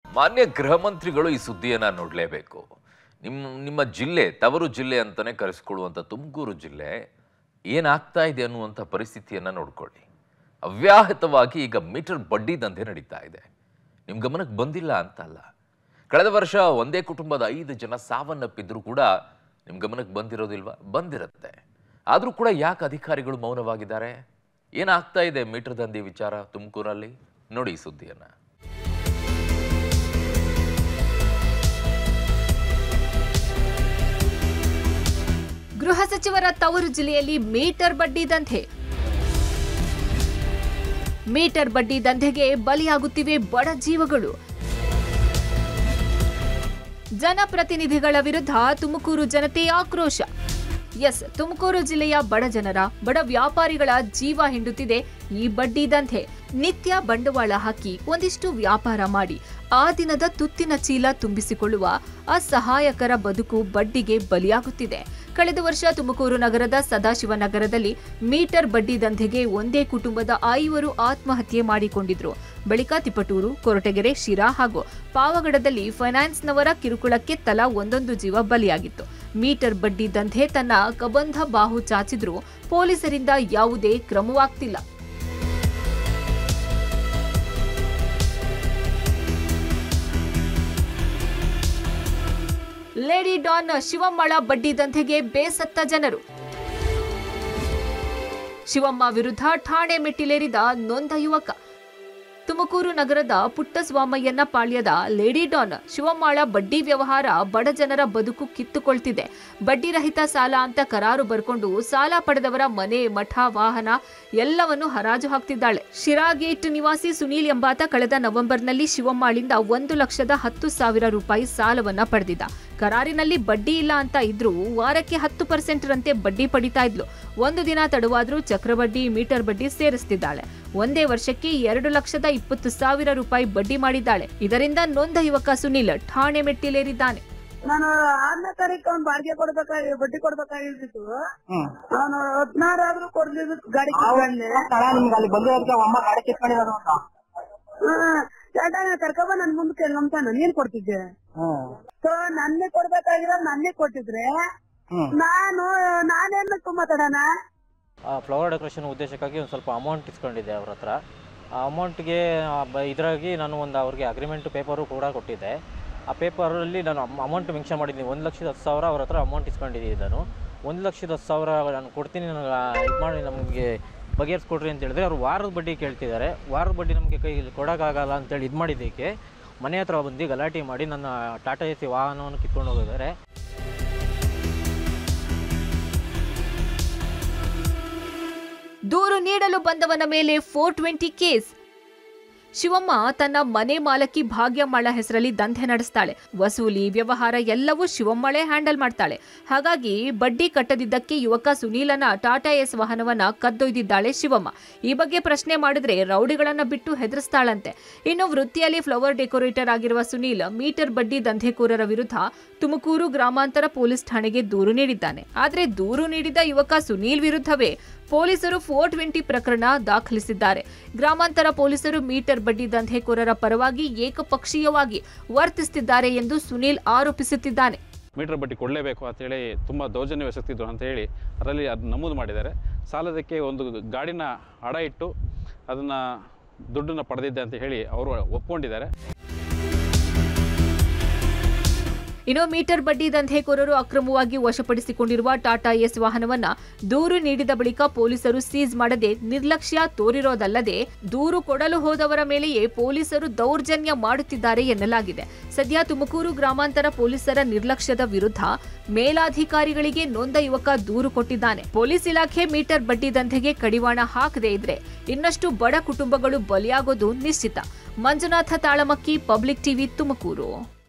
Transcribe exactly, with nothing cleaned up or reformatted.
ಮಾನ್ಯ ಗೃಹ ಮಂತ್ರಿಗಳು ಈ ಸುದ್ದಿಯನ್ನ ನೋಡಲೇಬೇಕು. ನಿಮ್ಮ ನಿಮ್ಮ ಜಿಲ್ಲೆ ತವರು ಜಿಲ್ಲೆ ಅಂತಾನೆ ಕರೆಸಿಕೊಳ್ಳುವಂತ ತುಮಕೂರು ಜಿಲ್ಲೆ ಏನಾಗ್ತಾ ಇದೆ ಅನ್ನುವಂಥ ಪರಿಸ್ಥಿತಿಯನ್ನ ನೋಡ್ಕೊಳ್ಳಿ. ಅವ್ಯಾಹತವಾಗಿ ಈಗ ಮೀಟರ್ ಬಡ್ಡಿ ದಂಧೆ ನಡೀತಾ ಇದೆ. ನಿಮ್ಮ ಗಮನಕ್ಕೆ ಬಂದಿಲ್ಲ ಅಂತಲ್ಲ. ಕಳೆದ ವರ್ಷ ಒಂದೇ ಕುಟುಂಬದ ಐದು ಜನ ಸಾವನ್ನಪ್ಪಿದ್ರು ಕೂಡ ನಿಮ್ಮ ಗಮನಕ್ಕೆ ಬಂದಿರೋದಿಲ್ವಾ? ಬಂದಿರುತ್ತೆ. ಆದರೂ ಕೂಡ ಯಾಕೆ ಅಧಿಕಾರಿಗಳು ಮೌನವಾಗಿದ್ದಾರೆ? ಏನಾಗ್ತಾ ಇದೆ ಮೀಟರ್ ದಂಧೆ ವಿಚಾರ ತುಮಕೂರಲ್ಲಿ? ನೋಡಿ ಈ ಸುದ್ದಿಯನ್ನ. ಗೃಹ ಸಚಿವರ ತವರು ಜಿಲ್ಲೆಯಲ್ಲಿ ಮೀಟರ್ ಬಡ್ಡಿ ದಂಧೆ. ಮೀಟರ್ ಬಡ್ಡಿ ದಂಧೆಗೆ ಬಲಿಯಾಗುತ್ತಿವೆ ಬಡ ಜೀವಗಳು. ಜನಪ್ರತಿನಿಧಿಗಳ ವಿರುದ್ಧ ತುಮಕೂರು ಜನತೆ ಆಕ್ರೋಶ. ಎಸ್, ತುಮಕೂರು ಜಿಲ್ಲೆಯ ಬಡ ಜನರ, ಬಡ ವ್ಯಾಪಾರಿಗಳ ಜೀವ ಹಿಂಡುತ್ತಿದೆ ಈ ಬಡ್ಡಿ ದಂಧೆ. ನಿತ್ಯ ಬಂಡವಾಳ ಹಾಕಿ ಒಂದಿಷ್ಟು ವ್ಯಾಪಾರ ಮಾಡಿ ಆ ದಿನದ ತುತ್ತಿನ ಚೀಲ ತುಂಬಿಸಿಕೊಳ್ಳುವ ಅಸಹಾಯಕರ ಬದುಕು ಬಡ್ಡಿಗೆ ಬಲಿಯಾಗುತ್ತಿದೆ. ಕಳೆದ ವರ್ಷ ತುಮಕೂರು ನಗರದ ಸದಾಶಿವನಗರದಲ್ಲಿ ಮೀಟರ್ ಬಡ್ಡಿ ದಂಧೆಗೆ ಒಂದೇ ಕುಟುಂಬದ ಐವರು ಆತ್ಮಹತ್ಯೆ ಮಾಡಿಕೊಂಡಿದ್ರು. ಬಳಿಕ ತಿಪಟೂರು, ಕೊರಟಗೆರೆ, ಶಿರಾ ಹಾಗೂ ಪಾವಗಡದಲ್ಲಿ ಫೈನಾನ್ಸ್ನವರ ಕಿರುಕುಳಕ್ಕೆ ತಲಾ ಒಂದೊಂದು ಜೀವ ಬಲಿಯಾಗಿತ್ತು. ಮೀಟರ್ ಬಡ್ಡಿ ದಂಧೆ ತನ್ನ ಕಬಂಧ ಬಾಹು ಚಾಚಿದ್ರೂ ಪೊಲೀಸರಿಂದ ಯಾವುದೇ ಕ್ರಮವಾಗ್ತಿಲ್ಲ. ಲೇಡಿ ಡಾನ್ ಶಿವಮ್ಮಳ ಬಡ್ಡಿ ದಂಧೆಗೆ ಬೇಸತ್ತ ಜನರು. ಶಿವಮ್ಮ ವಿರುದ್ಧ ಠಾಣೆ ಮೆಟ್ಟಿಲೇರಿದ ನೊಂದ ಯುವಕ. ತುಮಕೂರು ನಗರದ ಪುಟ್ಟಸ್ವಾಮಯ್ಯನ ಪಾಳ್ಯದ ಲೇಡಿ ಡಾನ್ ಶಿವಮ್ಮಳ ಬಡ್ಡಿ ವ್ಯವಹಾರ ಬಡ ಜನರ ಬದುಕು ಕಿತ್ತುಕೊಳ್ತಿದೆ. ಬಡ್ಡಿ ರಹಿತ ಸಾಲ ಅಂತ ಕರಾರು ಬರ್ಕೊಂಡು ಸಾಲ ಪಡೆದವರ ಮನೆ, ಮಠ, ವಾಹನ ಎಲ್ಲವನ್ನು ಹರಾಜು ಹಾಕ್ತಿದ್ದಾಳೆ. ಶಿರಾ ಗೇಟ್ ನಿವಾಸಿ ಸುನೀಲ್ ಎಂಬಾತ ಕಳೆದ ನವೆಂಬರ್ನಲ್ಲಿ ಶಿವಮ್ಮಳಿಂದ ಒಂದು ಲಕ್ಷದ ಹತ್ತು ಸಾವಿರ ರೂಪಾಯಿ ಸಾಲವನ್ನ ಪಡೆದಿದ್ದ. ಕರಾರಿನಲ್ಲಿ ಬಡ್ಡಿ ಇಲ್ಲ ಅಂತ ಇದ್ರೂ ವಾರಕ್ಕೆ ಹತ್ತು ಪರ್ಸೆಂಟ್ ರಂತೆ ಬಡ್ಡಿ ಪಡಿತಾ ಇದ್ಲು. ಒಂದು ದಿನ ತಡವಾದ್ರೂ ಚಕ್ರಬಡ್ಡಿ, ಮೀಟರ್ ಬಡ್ಡಿ ಸೇರಿಸ್ತಿದ್ದಾಳೆ. ಒಂದೇ ವರ್ಷಕ್ಕೆ ಎರಡು ಲಕ್ಷದ ಇಪ್ಪತ್ತು ಸಾವಿರ ರೂಪಾಯಿ ಬಡ್ಡಿ ಮಾಡಿದ್ದಾಳೆ. ಇದರಿಂದ ನೊಂದ ಯುವಕ ಸುನೀಲ್ ಠಾಣೆ ಮೆಟ್ಟಿಲೇರಿದ್ದಾನೆ. ನಾನು ಆರನೇ ತಾರೀಕು ಅವ್ನು ಬಾಡಿಗೆ ಕೊಡ್ಬೇಕಾಗಿ ಬಡ್ಡಿ ಕೊಡ್ಬೇಕಾಗಿತ್ತು. ನಾನು ಹದಿನಾರು ಆದ್ರೂ ಕೊಡ್ಲಿಲ್ಲ. ಗಾಡಿ ಕರ್ಕೊಂಬ ನನ್ ಮುಂದಕ್ಕೆ ನಂಬ್ತಾನ ನೀನ್ ಕೊಡ್ತಿದ್ದೆ. ಸೊ ನನ್ನೇ ಕೊಡ್ಬೇಕಾಗಿರೋ ನನ್ನೇ ಕೊಟ್ಟಿದ್ರೆ ನಾನು ನಾನೇನು ಮಾತಾಡೋಣ. ಫ್ಲವರ್ ಡೆಕೋರೇಷನ್ ಉದ್ದೇಶಕ್ಕಾಗಿ ಒಂದು ಸ್ವಲ್ಪ ಅಮೌಂಟ್ ಇಸ್ಕೊಂಡಿದ್ದೆ ಅವ್ರ ಹತ್ರ. ಆ ಅಮೌಂಟ್ಗೆ ಇದರಾಗಿ ನಾನು ಒಂದು ಅವ್ರಿಗೆ ಅಗ್ರಿಮೆಂಟ್ ಪೇಪರು ಕೂಡ ಕೊಟ್ಟಿದ್ದೆ. ಆ ಪೇಪರಲ್ಲಿ ನಾನು ಅಮೌಂಟ್ ಮೆನ್ಷನ್ ಮಾಡಿದ್ದೀನಿ. ಒಂದು ಲಕ್ಷದ ಹತ್ತು ಸಾವಿರ ಅವ್ರ ಹತ್ರ ಅಮೌಂಟ್ ಇಸ್ಕೊಂಡಿದ್ದೀನಿ. ನಾನು ಒಂದು ಲಕ್ಷದ ಹತ್ತು ಸಾವಿರ ನಾನು ಕೊಡ್ತೀನಿ, ನನಗೆ ಇದು ಮಾಡಿ ನಮಗೆ ಬಗೆಹರಿಸ್ಕೊಡ್ರಿ ಅಂತ ಹೇಳಿದ್ರೆ ಅವ್ರು ವಾರದ ಬಡ್ಡಿ ಕೇಳ್ತಿದ್ದಾರೆ. ವಾರದ ಬಡ್ಡಿ ನಮಗೆ ಕೈಯಲ್ಲಿ ಕೊಡೋಕ್ಕಾಗಲ್ಲ ಅಂತೇಳಿ ಇದು ಮಾಡಿದ್ದಕ್ಕೆ ಮನೆ ಹತ್ರ ಬಂದು ಗಲಾಟೆ ಮಾಡಿ ನನ್ನ ಟಾಟಾ ಎ ಸಿ ವಾಹನವನ್ನು ಕಿತ್ಕೊಂಡು ಹೋಗಿದ್ದಾರೆ. ದೂರು ನೀಡಲು ಬಂದವನ ಮೇಲೆ ಫೋರ್ ಟ್ವೆಂಟಿ ಕೇಸ್. ಶಿವಮ್ಮ ತನ್ನ ಮನೆ ಮಾಲಕಿ ಭಾಗ್ಯಮ್ಮಳ ಹೆಸರಲ್ಲಿ ದಂಧೆ ನಡೆಸ್ತಾಳೆ. ವಸೂಲಿ, ವ್ಯವಹಾರ ಎಲ್ಲವೂ ಶಿವಮ್ಮಳೇ ಹ್ಯಾಂಡಲ್ ಮಾಡ್ತಾಳೆ. ಹಾಗಾಗಿ ಬಡ್ಡಿ ಕಟ್ಟದಿದ್ದಕ್ಕೆ ಯುವಕ ಸುನೀಲನ ಟಾಟಾ ಎಸ್ ವಾಹನವನ್ನ ಕದ್ದೊಯ್ದಿದ್ದಾಳೆ ಶಿವಮ್ಮ. ಈ ಬಗ್ಗೆ ಪ್ರಶ್ನೆ ಮಾಡಿದ್ರೆ ರೌಡಿಗಳನ್ನ ಬಿಟ್ಟು ಹೆದರಿಸ್ತಾಳಂತೆ. ಇನ್ನು ವೃತ್ತಿಯಲ್ಲಿ ಫ್ಲವರ್ ಡೆಕೋರೇಟರ್ ಆಗಿರುವ ಸುನೀಲ್ ಮೀಟರ್ ಬಡ್ಡಿ ದಂಧೆಕೋರರ ವಿರುದ್ಧ ತುಮಕೂರು ಗ್ರಾಮಾಂತರ ಪೊಲೀಸ್ ಠಾಣೆಗೆ ದೂರು ನೀಡಿದ್ದಾನೆ. ಆದ್ರೆ ದೂರು ನೀಡಿದ ಯುವಕ ಸುನೀಲ್ ವಿರುದ್ಧವೇ ಪೊಲೀಸರು ಫೋರ್ ಟ್ವೆಂಟಿ ಪ್ರಕರಣ ದಾಖಲಿಸಿದ್ದಾರೆ. ಗ್ರಾಮಾಂತರ ಪೊಲೀಸರು ಮೀಟರ್ ಬಡ್ಡಿ ದಂಧೆಕೋರರ ಪರವಾಗಿ ಏಕಪಕ್ಷೀಯವಾಗಿ ವರ್ತಿಸುತ್ತಿದ್ದಾರೆ ಎಂದು ಸುನೀಲ್ ಆರೋಪಿಸುತ್ತಿದ್ದಾನೆ. ಮೀಟರ್ ಬಡ್ಡಿ ಕೊಡಲೇಬೇಕು ಅಂತ ಹೇಳಿ ತುಂಬ ದೌರ್ಜನ್ಯವೆಸಗ್ತಿದ್ರು ಅಂತ ಹೇಳಿ ಅದರಲ್ಲಿ ಅದು ನಮೂದು ಮಾಡಿದ್ದಾರೆ. ಸಾಲದಕ್ಕೆ ಒಂದು ಗಾಡಿನ ಅಡ ಇಟ್ಟು ಅದನ್ನು ದುಡ್ಡನ್ನು ಪಡೆದಿದ್ದೆ ಅಂತ ಹೇಳಿ ಅವರು ಒಪ್ಕೊಂಡಿದ್ದಾರೆ. ಇನ್ನು ಮೀಟರ್ ಬಡ್ಡಿ ದಂಧೆಕೋರರು ಅಕ್ರಮವಾಗಿ ವಶಪಡಿಸಿಕೊಂಡಿರುವ ಟಾಟಾ ಎಸ್ ವಾಹನವನ್ನ ದೂರು ನೀಡಿದ ಬಳಿಕ ಪೊಲೀಸರು ಸೀಸ್ ಮಾಡದೆ ನಿರ್ಲಕ್ಷ್ಯ ತೋರಿರೋದಲ್ಲದೆ ದೂರು ಕೊಡಲು ಹೋದವರ ಮೇಲೆಯೇ ಪೊಲೀಸರು ದೌರ್ಜನ್ಯ ಮಾಡುತ್ತಿದ್ದಾರೆ ಎನ್ನಲಾಗಿದೆ. ಸದ್ಯ ತುಮಕೂರು ಗ್ರಾಮಾಂತರ ಪೊಲೀಸರ ನಿರ್ಲಕ್ಷ್ಯದ ವಿರುದ್ಧ ಮೇಲಾಧಿಕಾರಿಗಳಿಗೆ ನೊಂದ ಯುವಕ ದೂರು ಕೊಟ್ಟಿದ್ದಾನೆ. ಪೊಲೀಸ್ ಇಲಾಖೆ ಮೀಟರ್ ಬಡ್ಡಿ ದಂಧೆಗೆ ಕಡಿವಾಣ ಹಾಕದೇ ಇದ್ರೆ ಇನ್ನಷ್ಟು ಬಡ ಕುಟುಂಬಗಳು ಬಲಿಯಾಗೋದು ನಿಶ್ಚಿತ. Manjunath Talamakki, public TV, Tumakuru.